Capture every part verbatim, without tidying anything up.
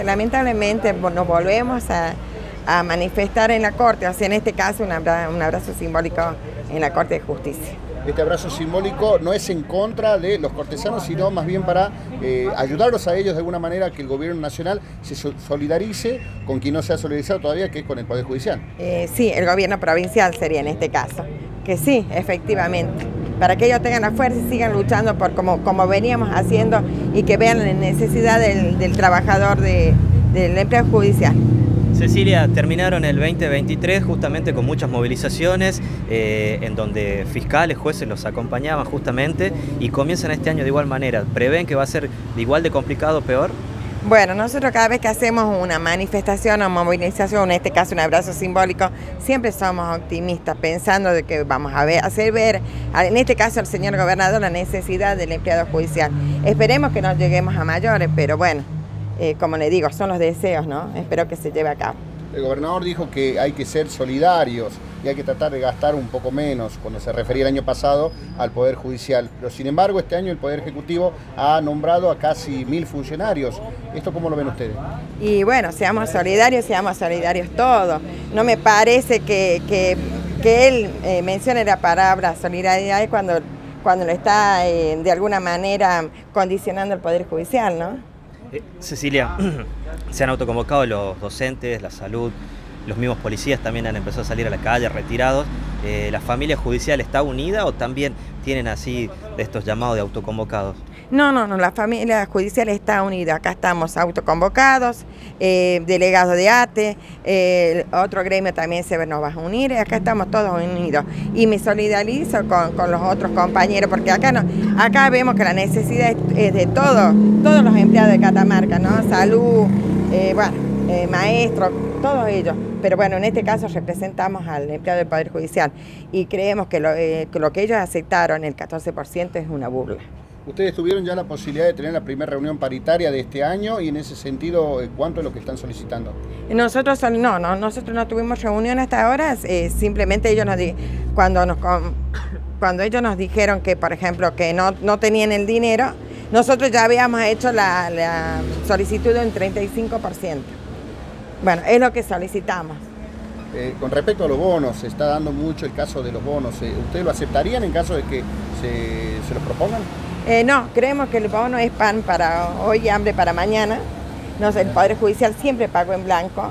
este, lamentablemente nos volvemos a, a manifestar en la Corte, o sea, en este caso un abrazo, un abrazo simbólico en la Corte de Justicia. Este abrazo simbólico no es en contra de los cortesanos, sino más bien para eh, ayudarlos a ellos de alguna manera, que el gobierno nacional se solidarice con quien no se ha solidarizado todavía, que es con el Poder Judicial. Eh, sí, el gobierno provincial sería en este caso, que sí, efectivamente, para que ellos tengan la fuerza y sigan luchando por como, como veníamos haciendo y que vean la necesidad del, del trabajador de, del empleo judicial. Cecilia, terminaron el veinte veintitrés justamente con muchas movilizaciones, eh, en donde fiscales, jueces los acompañaban justamente, y comienzan este año de igual manera. ¿Prevén que va a ser igual de complicado o peor? Bueno, nosotros cada vez que hacemos una manifestación o movilización, en este caso un abrazo simbólico, siempre somos optimistas, pensando de que vamos a ver, hacer ver, en este caso al señor gobernador, la necesidad del empleado judicial. Esperemos que no lleguemos a mayores, pero bueno, eh, como le digo, son los deseos, ¿no? Espero que se lleve a cabo. El gobernador dijo que hay que ser solidarios y hay que tratar de gastar un poco menos, cuando se refería el año pasado al Poder Judicial. Pero sin embargo, este año el Poder Ejecutivo ha nombrado a casi mil funcionarios. ¿Esto cómo lo ven ustedes? Y bueno, seamos solidarios, seamos solidarios todos. No me parece que, que, que él eh, mencione la palabra solidaridad cuando, cuando lo está eh, de alguna manera condicionando el Poder Judicial, ¿no? Eh, Cecilia, se han autoconvocado los docentes, la salud, los mismos policías también han empezado a salir a la calle, retirados. Eh, ¿La familia judicial está unida o también tienen así de estos llamados de autoconvocados? No, no, no, la familia judicial está unida. Acá estamos autoconvocados, eh, delegados de A T E, eh, otro gremio también se nos va a unir, acá estamos todos unidos. Y me solidarizo con, con los otros compañeros, porque acá no, acá vemos que la necesidad es, es de todos, todos los empleados de Catamarca, ¿no? Salud, eh, bueno, eh, maestros, todos ellos. Pero bueno, en este caso representamos al empleado del Poder Judicial y creemos que lo, eh, que lo que ellos aceptaron, el catorce por ciento, es una burla. Ustedes tuvieron ya la posibilidad de tener la primera reunión paritaria de este año y en ese sentido, ¿cuánto es lo que están solicitando? Nosotros no, no, nosotros no tuvimos reunión hasta ahora, eh, simplemente ellos nos di, cuando nos cuando ellos nos dijeron que, por ejemplo, que no, no tenían el dinero, nosotros ya habíamos hecho la, la solicitud en treinta y cinco por ciento. Bueno, es lo que solicitamos. Eh, con respecto a los bonos, se está dando mucho el caso de los bonos. Eh, ¿Ustedes lo aceptarían en caso de que se, se los propongan? Eh, no, creemos que el bono es pan para hoy y hambre para mañana. No sé, el Poder Judicial siempre pagó en blanco.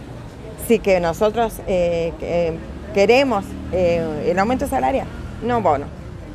Así que nosotros eh, que, queremos eh, el aumento salarial, no bono.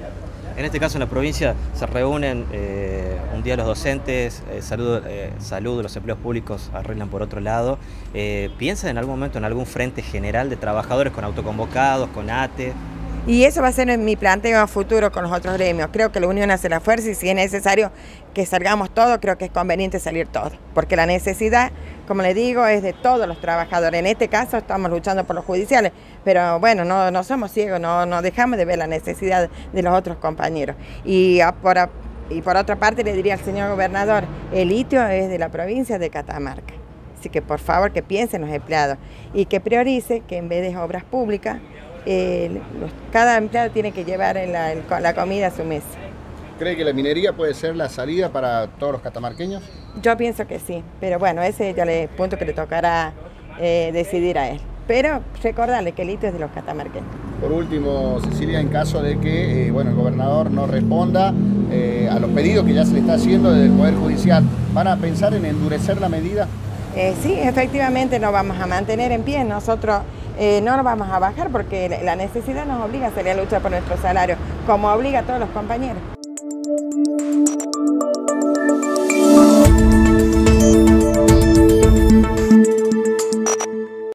En este caso en la provincia se reúnen eh, un día los docentes, eh, salud, eh, salud, los empleos públicos arreglan por otro lado. Eh, ¿Piensan en algún momento en algún frente general de trabajadores con autoconvocados, con A T E? Y eso va a ser mi planteo a futuro con los otros gremios. Creo que la unión hace la fuerza y si es necesario que salgamos todos, creo que es conveniente salir todos. Porque la necesidad, como le digo, es de todos los trabajadores. En este caso estamos luchando por los judiciales, pero bueno, no, no somos ciegos, no, no dejamos de ver la necesidad de los otros compañeros. Y por, y por otra parte le diría al señor gobernador, el litio es de la provincia de Catamarca. Así que por favor que piensen los empleados y que priorice que en vez de obras públicas, Eh, los, cada empleado tiene que llevar la, el, la comida a su mesa. ¿Cree que la minería puede ser la salida para todos los catamarqueños? Yo pienso que sí, pero bueno, ese ya es el punto que le tocará eh, decidir a él. Pero recordarle que el hito es de los catamarqueños. Por último, Cecilia, en caso de que eh, bueno, el gobernador no responda eh, a los pedidos que ya se le está haciendo desde el Poder Judicial, ¿van a pensar en endurecer la medida? Eh, sí, efectivamente nos vamos a mantener en pie. Nosotros eh, no nos vamos a bajar porque la necesidad nos obliga a salir a luchar por nuestro salario, como obliga a todos los compañeros.